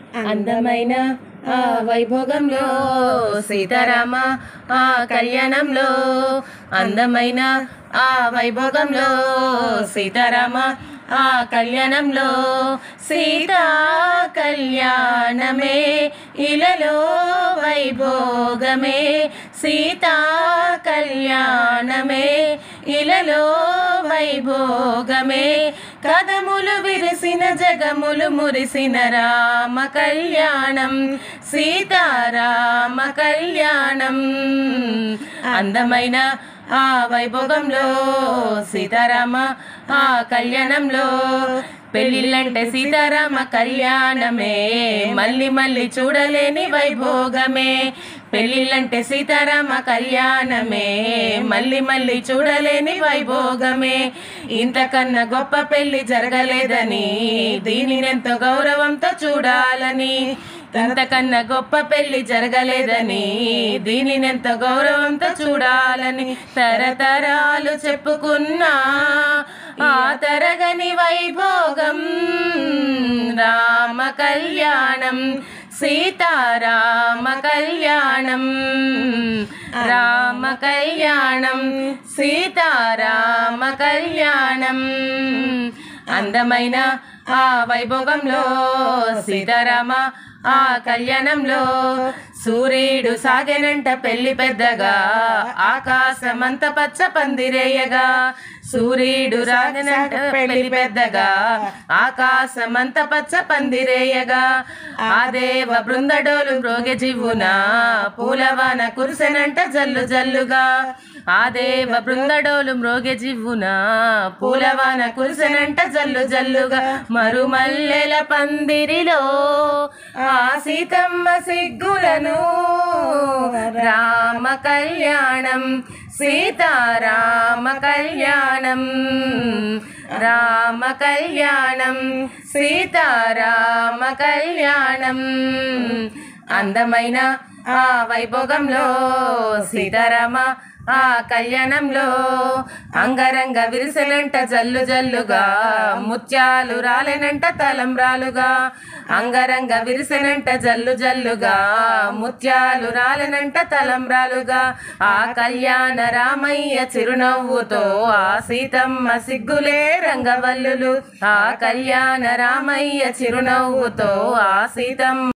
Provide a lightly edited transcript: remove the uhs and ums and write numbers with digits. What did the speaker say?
అందమైన ఆ వైభోగంలో సీతారామ ఆ కళ్యాణంలో అందమైన ఆ వైభోగంలో సీతారామ ఆ కళ్యాణంలో సీతా కళ్యాణమే ఇలలో వైభోగమే సీతా కళ్యాణమే ఇలలో వైభోగమే కదములు విరిసిన జగములు మురిసిన రామ కళ్యాణం సీతారామ కళ్యాణం అందమైన ఆ వైభోగంలో సీతారామ ఆ కళ్యాణంలో పెళ్ళిళ్ళంటే సీతారామ కళ్యాణమే మళ్ళీ మళ్ళీ చూడలేని వైభోగమే పెళ్ళిళ్ళంటే సీతారామ కళ్యాణమే మళ్ళీ మళ్ళీ చూడలేని వైభోగమే ఇంతకన్నా గొప్ప పెళ్లి జరగలేదని దీనినెంతో గౌరవంతో చూడాలని ఇంతకన్నా గొప్ప పెళ్లి జరగలేదని దీనినెంతో గౌరవంతో చూడాలని తరతరాలు చెప్పుకున్నా ఆ తరగని వైభోగం రామ కళ్యాణం సీతారామ కళ్యాణం రామ కళ్యాణం సీతారామ కళ్యాణం అందమైన ఆ వైభోగంలో సీతారామ ఆ కళ్యాణంలో సూర్యుడు సాగెనంట పెళ్లి పెద్దగా ఆకాశమంత పచ్చ పందిరేయగా సూర్యుడు సాగెనంట పెళ్లి పెద్దగా ఆకాశమంత పచ్చ పందిరేయగా ఆ దేవ బృందడోలు మ్రోగె జివ్వున పూలవాన కురిసెనంట జల్లు జల్లుగా ఆ దేవ బృందడోలు మ్రోగె జివ్వున పూలవాన కురిసెనంట జల్లు జల్లుగా మరుమల్లెల పందిరిలో ఆ సీతమ్మ సిగ్గులను రామ కళ్యాణం సీతారామ కళ్యాణం రామ కళ్యాణం సీతారామ కళ్యాణం అందమైన ఆ వైభోగంలో సీతారామ ఆ కళ్యాణంలో అంగరంగ విరిసెనంట జల్లు జల్లుగా ముత్యాలు రాలేనంట తలంబ్రాలుగా అంగరంగ విరిసెనంట జల్లు జల్లుగా ముత్యాలు రాలేనంట తలంబ్రాలుగా ఆ కళ్యాణ రామయ్య చిరునవ్వుతో ఆ సీతమ్మ సిగ్గులే రంగవల్లులు ఆ కళ్యాణ రామయ్య చిరునవ్వుతో ఆ సీతమ్మ